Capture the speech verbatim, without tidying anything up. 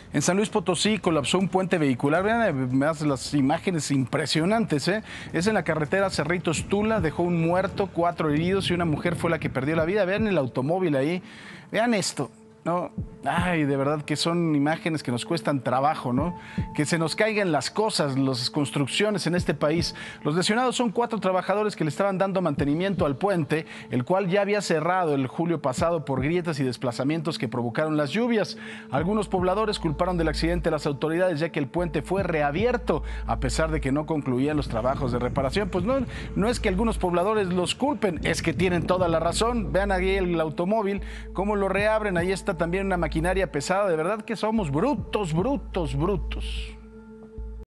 En San Luis Potosí colapsó un puente vehicular. Vean más las imágenes impresionantes, ¿eh? Es en la carretera Cerritos-Tula, dejó un muerto, cuatro heridos y una mujer fue la que perdió la vida. Vean el automóvil ahí, vean esto, ¿no? Ay, de verdad que son imágenes que nos cuestan trabajo, ¿no? Que se nos caigan las cosas, las construcciones en este país. Los lesionados son cuatro trabajadores que le estaban dando mantenimiento al puente, el cual ya había cerrado el julio pasado por grietas y desplazamientos que provocaron las lluvias. Algunos pobladores culparon del accidente a las autoridades, ya que el puente fue reabierto, a pesar de que no concluían los trabajos de reparación. Pues no, no es que algunos pobladores los culpen, es que tienen toda la razón. Vean ahí el automóvil, cómo lo reabren. Ahí está también una maquinaria pesada. De verdad que somos brutos, brutos, brutos.